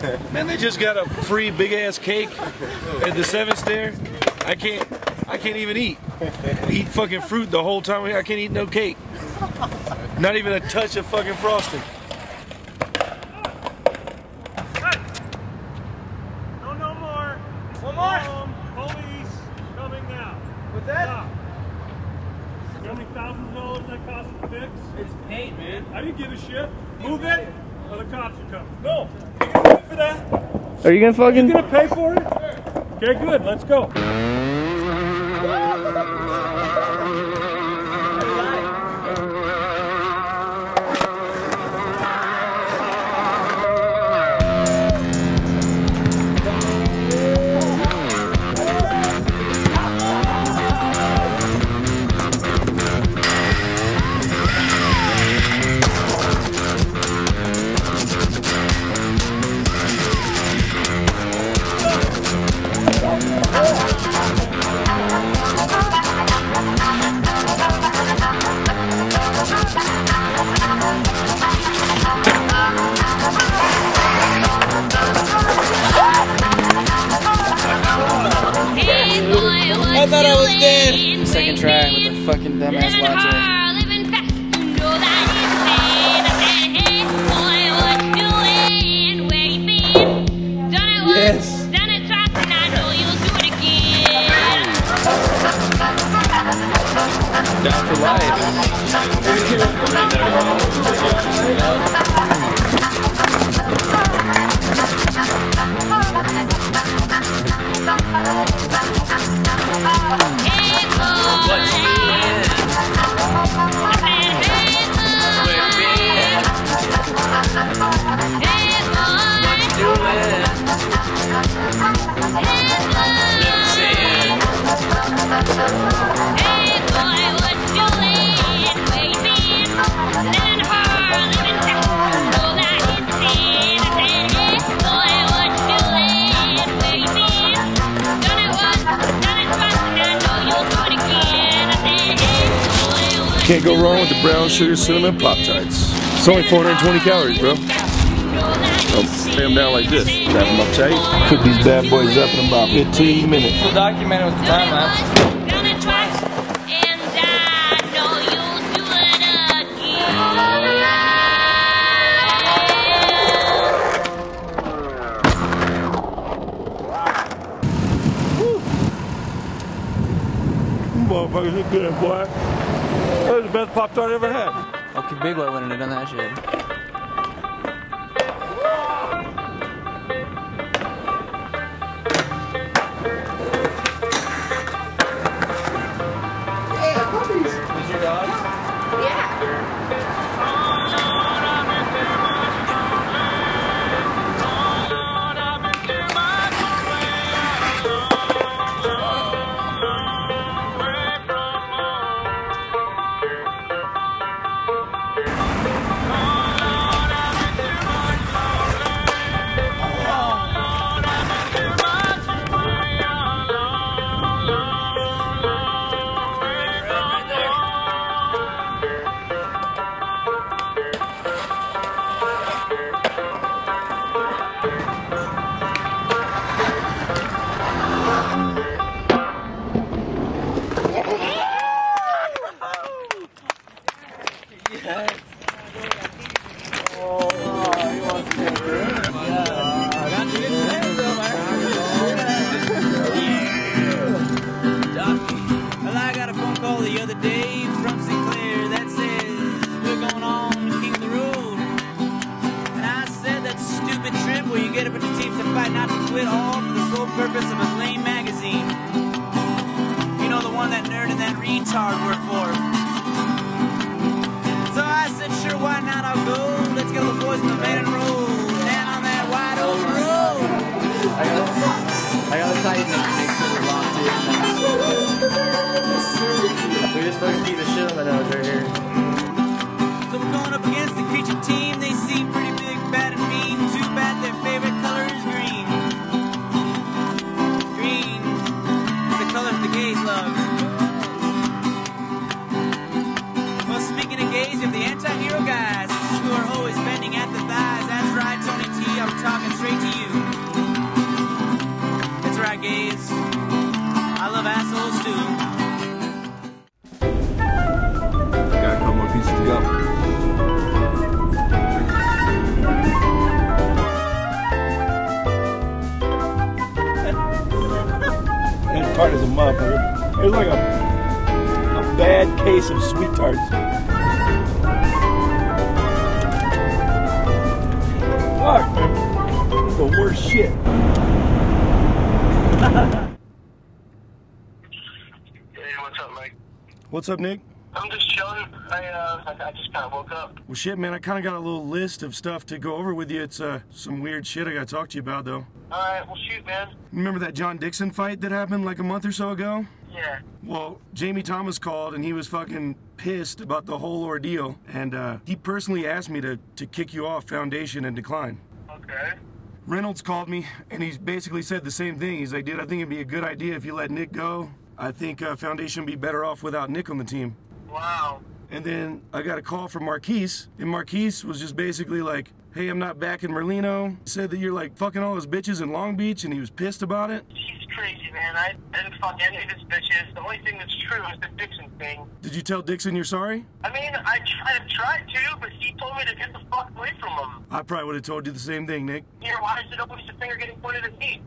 Man, they just got a free big ass cake at the 7 Stair. I can't even eat fucking fruit the whole time. I can't eat no cake. Not even a touch of fucking frosting. No more. One more. Police coming now. What's that? Stop. You know how many $1,000 that cost to fix? It's paint, man. I didn't give a shit. Move it, or the cops are coming. No. You gonna pay for that? Are you gonna fucking? You gonna pay for it? Okay, good. Let's go. I thought I was dead. Second try with the fucking dumbass latte. Yes. Down for life. Can't go wrong with the brown sugar cinnamon Pop-Tarts. It's only 420 calories, bro. I'll lay them down like this. Wrap them up tight. Cook these bad boys up in about 15 minutes. We'll document it with the time lapse. Motherfuckers look good, boy. That was the best Pop-Tart I ever had. Okay, Big Boy wouldn't have done that shit. Yeah, puppies. Is your dog? Yeah. I got a phone call the other day from Sinclair that says we're going on King of the Road. And I said that's a stupid trip where you get a bunch of teams to fight not to quit all for the sole purpose of a lame magazine. You know, the one that nerd and that retard work for. So I said, sure, why not? I'll go. Let's get all the boys in the van and roll down on that wide open road. I gotta tighten it to make sure we're locked in. We just fucking keep the shit on the nose right here. So we're going up against the creature team. They seem pretty big, bad, and mean. Too bad their favorite color is green. Green is the color the gays love. Well, speaking of gays, you have the anti-hero guys who are always bending at the thighs. That's right, Tony T. I'm talking straight to you. tart as a motherfucker. It was like a bad case of sweet tarts. Fuck, man. This is the worst shit. Hey, what's up, Mike? What's up, Nick? I'm just chilling. I just kind of woke up. Well, shit, man, I kind of got a little list of stuff to go over with you. It's some weird shit I got to talk to you about, though. All right, well, shoot, man. Remember that John Dixon fight that happened like a month or so ago? Yeah. Well, Jamie Thomas called and he was fucking pissed about the whole ordeal. And he personally asked me to kick you off Foundation and decline. Okay. Reynolds called me and he basically said the same thing. He's like, dude, I think it'd be a good idea if you let Nick go. I think Foundation would be better off without Nick on the team. Wow. And then I got a call from Marquise, and Marquise was just basically like, hey, I'm not back in Merlino. Said that you're like fucking all those bitches in Long Beach, and he was pissed about it. She's crazy, man. I didn't fuck any of his bitches. The only thing that's true is the Dixon thing. Did you tell Dixon you're sorry? I mean, I tried to, but he told me to get the fuck away from him. I probably would have told you the same thing, Nick. Here, why is it always the finger getting pointed at me?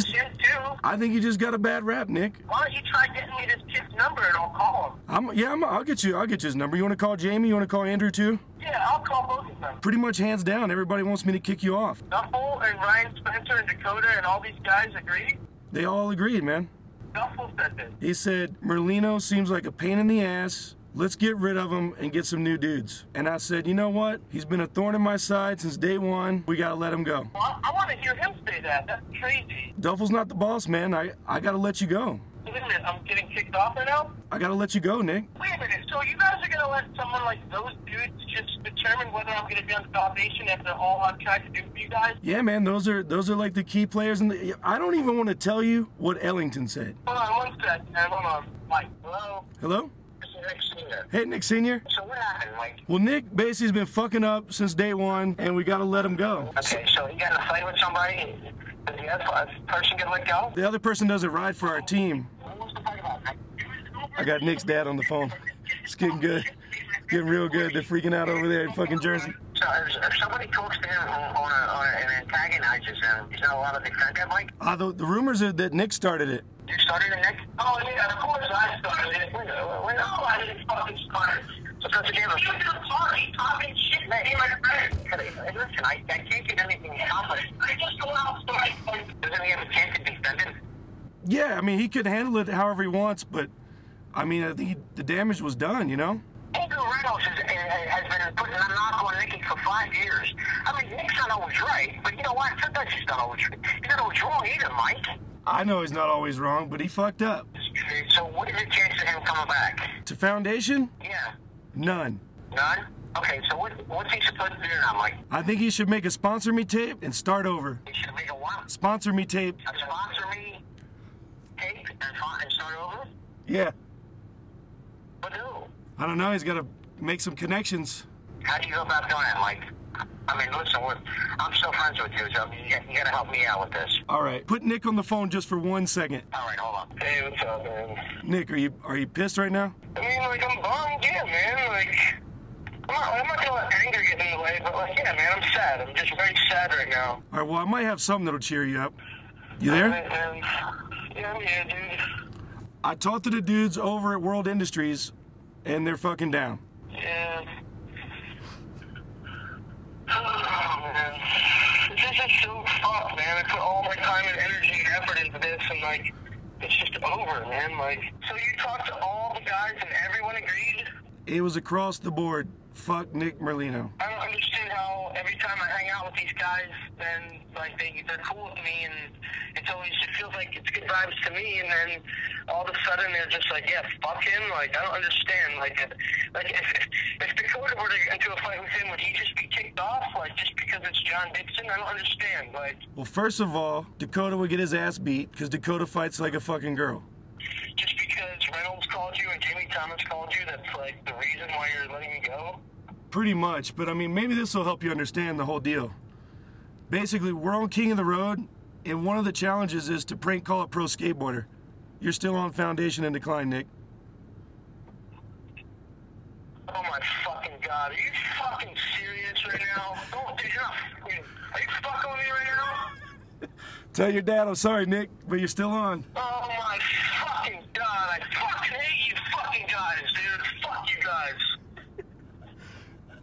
I think you just got a bad rap, Nick. Why don't you try getting me this kid's number and I'll call him? I'll get you his number. You want to call Jamie? You want to call Andrew too? Yeah, I'll call both of them. Pretty much hands down, everybody wants me to kick you off. Duffel and Ryan Spencer and Dakota and all these guys agreed? They all agreed, man. Duffel said this. He said, Merlino seems like a pain in the ass. Let's get rid of him and get some new dudes. And I said, you know what? He's been a thorn in my side since day one. We gotta let him go. Well, I want to hear him say that. That's crazy. Duffel's not the boss, man. I gotta let you go. Wait a minute, I'm getting kicked off right now? I gotta let you go, Nick. Wait a minute, so you guys are going to let someone like those dudes just determine whether I'm going to be on the Foundation after all I've tried to do for you guys? Yeah, man, those are like the key players. I don't even want to tell you what Ellington said. Hold on one sec, man. Hold on. Mike, hello? Hello? This is Nick Sr. Hey, Nick Sr. So what happened, Mike? Well, Nick basically has been fucking up since day one, and we gotta let him go. Okay, so you got in a fight with somebody? Did the other person get let go? The other person doesn't ride for our team. What was the fight about? I got Nick's dad on the phone. It's getting good. Getting real good. They're freaking out over there in fucking Jersey. So if somebody talks to him and antagonizes him, he's not allowed to defend him, Mike? The rumors are that Nick started it. You started it, Nick? Oh, yeah, of course I started it. No, I didn't fucking start it. So put together. You're sorry. Talking shit, man. Hey, my friend. Hey, listen, I can't get anything accomplished. I just go outside. Doesn't he have a chance to defend it? Yeah, I mean, he could handle it however he wants, but, I mean, I think the damage was done, you know? Andrew Reynolds has been putting a knock on Nicky for 5 years. I mean, Nick's not always right, but you know what? Sometimes he's not always right. He's not always wrong either, Mike. I know he's not always wrong, but he fucked up. So what is the chance of him coming back? To Foundation? Yeah. None. None? Okay, so what's he supposed to do now, Mike? I think he should make a Sponsor Me tape and start over. He should make a what? Sponsor Me tape. A Sponsor Me tape and start over? Yeah. What do? I don't know, he's got to make some connections. How do you go about doing that, Mike? I mean, listen, I'm still friends with you, so you got to help me out with this. All right, put Nick on the phone just for 1 second. All right, hold on. Hey, what's up, man? Nick, are you pissed right now? I mean, like, I'm bummed, yeah, man. Like, I'm not gonna let anger get in the way, but like, yeah, man, I'm sad. I'm just very sad right now. All right, well, I might have something that'll cheer you up. You there? Yeah, I'm here, dude. I talked to the dudes over at World Industries, and they're fucking down. Yeah. Oh, man. This is just so fucked, man. I put all my time and energy and effort into this, and, like, it's just over, man. Like, so you talked to all the guys, and everyone agreed? It was across the board. Fuck Nick Merlino. I don't understand how every time I hang out with these guys, then, like, they're cool with me, and it feels like it's good vibes to me, and then all of a sudden they're just like, yeah, fuck him. Like, I don't understand. Like if Dakota were to get into a fight with him, would he just be kicked off? Like, just because it's John Dixon? I don't understand. Like, well, first of all, Dakota would get his ass beat, because Dakota fights like a fucking girl. Just because Reynolds called you and Jamie Thomas called you, that's, like, the reason why you're letting me go? Pretty much, but I mean, maybe this will help you understand the whole deal. Basically, we're on King of the Road, and one of the challenges is to prank call a pro skateboarder. You're still on Foundation and decline, Nick. Oh my fucking God, are you fucking serious right now? Are you fucking with me right now? Tell your dad I'm sorry, Nick, but you're still on. Oh my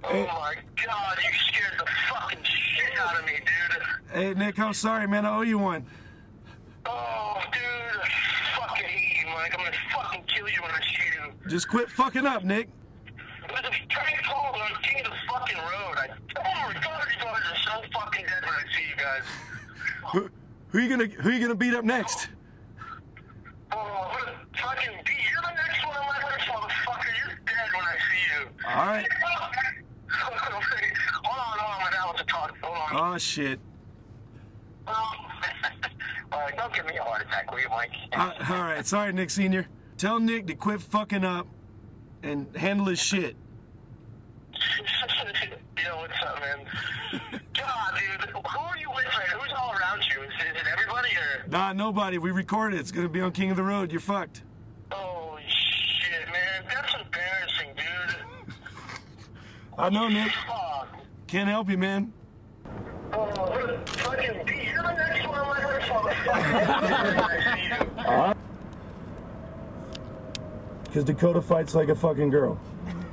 Oh my God, you scared the fucking shit out of me, dude. Hey, Nick, I'm sorry, man. I owe you one. Oh, dude, I fucking hate you, Mike. I'm gonna fucking kill you when I see you. Just quit fucking up, Nick. It was a prank call, but I'm king of the fucking road. Oh my God, you guys are so fucking dead when I see you guys. Who you gonna beat up next? Oh, I'm gonna fucking beat you. You're the next one on my list, motherfucker. You're dead when I see you. All right. Hold on, my dad wants to talk. Hold on. Oh shit. Don't give me a heart attack, will you, Mike? All right, sorry, Nick Sr. Tell Nick to quit fucking up and handle his shit. Yo, what's up, man? God, dude, who are you with, man? Who's all around you? Is it everybody, or? Nah, nobody. We recorded it. It's gonna be on King of the Road. You're fucked. Oh, shit, man. That's embarrassing, dude. I know, Nick. Fuck. Can't help you, man. Oh, I'm gonna fucking beat you. You're the next one on my list, motherfucker. Because Dakota fights like a fucking girl.